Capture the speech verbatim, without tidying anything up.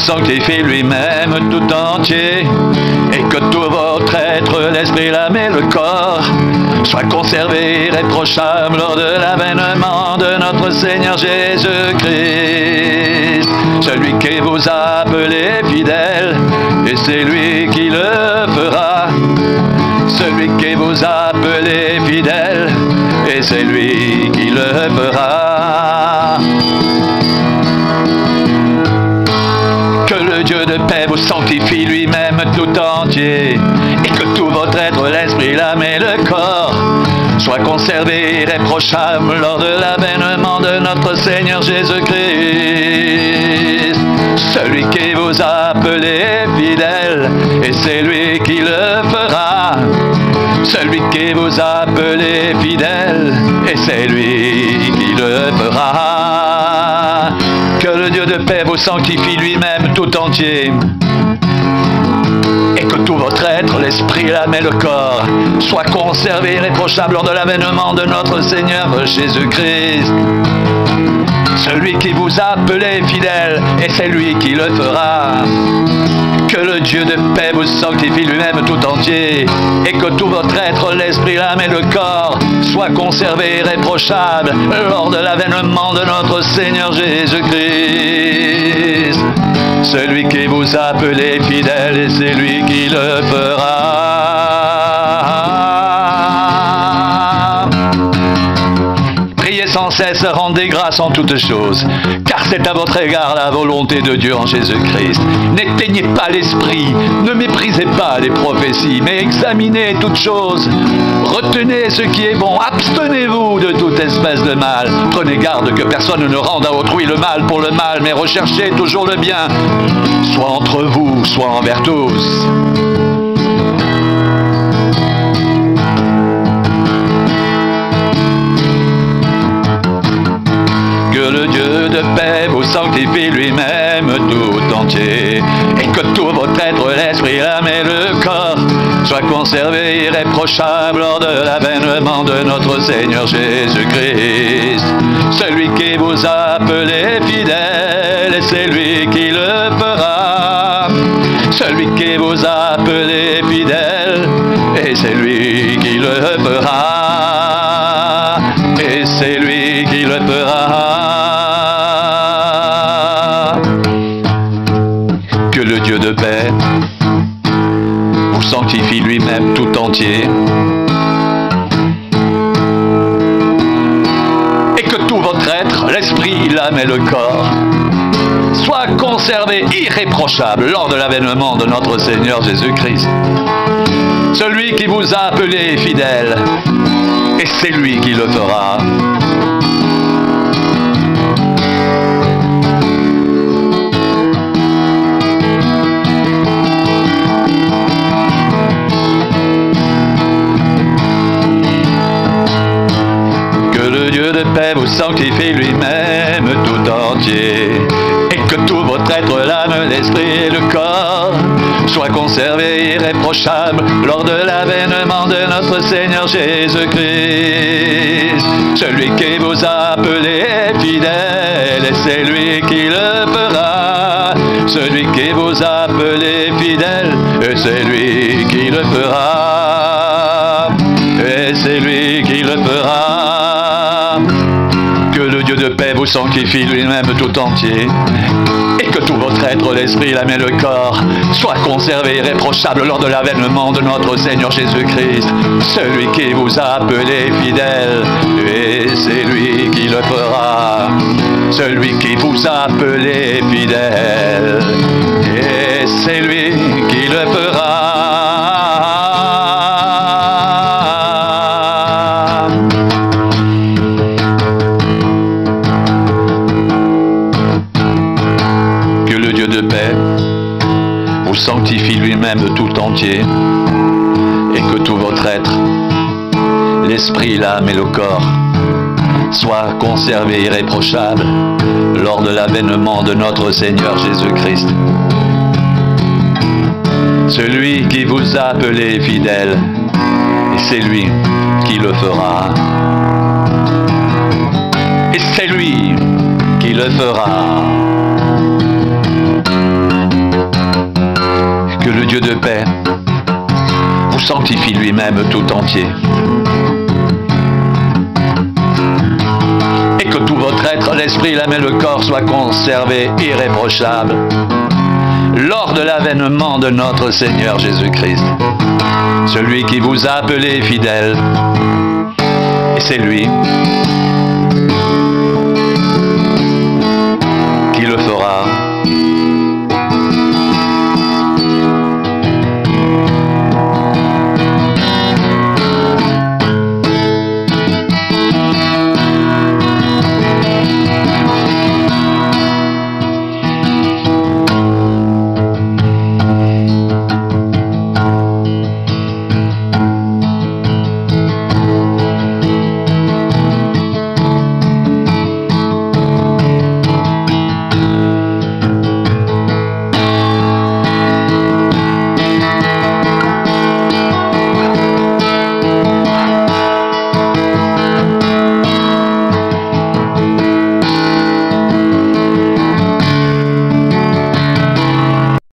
sanctifie lui-même tout entier, et que tout votre être, l'esprit, l'âme et le corps, soit conservé irréprochable lors de l'avènement de notre Seigneur Jésus-Christ. Celui qui vous a appelé fidèle, et c'est lui qui le fera. Celui qui vous a appelé fidèle, et c'est lui qui le fera. Que le Dieu de paix vous sanctifie lui-même tout entier, et que tout votre être, l'esprit, l'âme et le corps, soit conservé irréprochable lors de l'avènement de notre Seigneur Jésus-Christ. Celui qui vous a appelé fidèle, et c'est lui qui le fera. Celui qui vous a appelé fidèle, et c'est lui qui le fera. Que le Dieu de paix vous sanctifie lui-même tout entier, et que tout votre être, l'esprit, l'âme et le corps, soit conservé irréprochable lors de l'avènement de notre Seigneur Jésus-Christ. Celui qui vous a appelé fidèle, et c'est lui qui le fera. Que le Dieu de paix vous sanctifie lui-même tout entier, et que tout votre être, l'esprit, l'âme et le corps, soit conservé irréprochable lors de l'avènement de notre Seigneur Jésus-Christ. Celui qui vous a appelé fidèle, et c'est lui qui le fera. Priez sans cesse, rendez grâce en toutes choses, car c'est à votre égard la volonté de Dieu en Jésus-Christ. N'éteignez pas l'esprit, ne méprisez pas les prophéties, mais examinez toutes choses. Retenez ce qui est bon, abstenez-vous de toute espèce de mal. Prenez garde que personne ne rende à autrui le mal pour le mal, mais recherchez toujours le bien, soit entre vous, soit envers tous. Que le Dieu de paix vous sanctifie lui-même tout entier, et que tout votre être, l'esprit, l'âme et le corps, soit conservé irréprochable lors de l'avènement de notre Seigneur Jésus-Christ. Celui qui vous a appelé fidèle, et c'est lui qui le fera. Celui qui vous a appelé fidèle, et c'est lui qui le fera. Et c'est lui qui le fera. Que le Dieu de paix vous sanctifie lui-même tout entier, et que tout votre être, l'esprit, l'âme et le corps, soit conservé irréprochable lors de l'avènement de notre Seigneur Jésus-Christ. Celui qui vous a appelé fidèle, et c'est lui qui le fera. De paix vous sanctifie lui-même tout entier, et que tout votre être, l'âme, l'esprit et le corps, soit conservé irréprochable lors de l'avènement de notre Seigneur Jésus-Christ. Celui qui vous a appelé fidèle, et c'est lui qui le fera. Celui qui vous a appelé fidèle, et c'est lui qui le fera. Et c'est lui qui le fera. Que le Dieu de paix vous sanctifie lui-même tout entier, et que tout votre être, l'esprit, l'âme et le corps, soit conservé irréprochable lors de l'avènement de notre Seigneur Jésus-Christ. Celui qui vous a appelé fidèle, et c'est lui qui le fera. Celui qui vous a appelé fidèle, et c'est lui qui le fera. Sanctifie lui-même tout entier, et que tout votre être, l'esprit, l'âme et le corps, soit conservé irréprochable lors de l'avènement de notre Seigneur Jésus-Christ. Celui qui vous a appelé fidèle, et c'est lui qui le fera. Et c'est lui qui le fera. que le Dieu de paix vous sanctifie lui-même tout entier. Et que tout votre être, l'esprit, l'âme et le corps soient conservés irréprochables lors de l'avènement de notre Seigneur Jésus-Christ. Celui qui vous a appelé fidèle, et c'est lui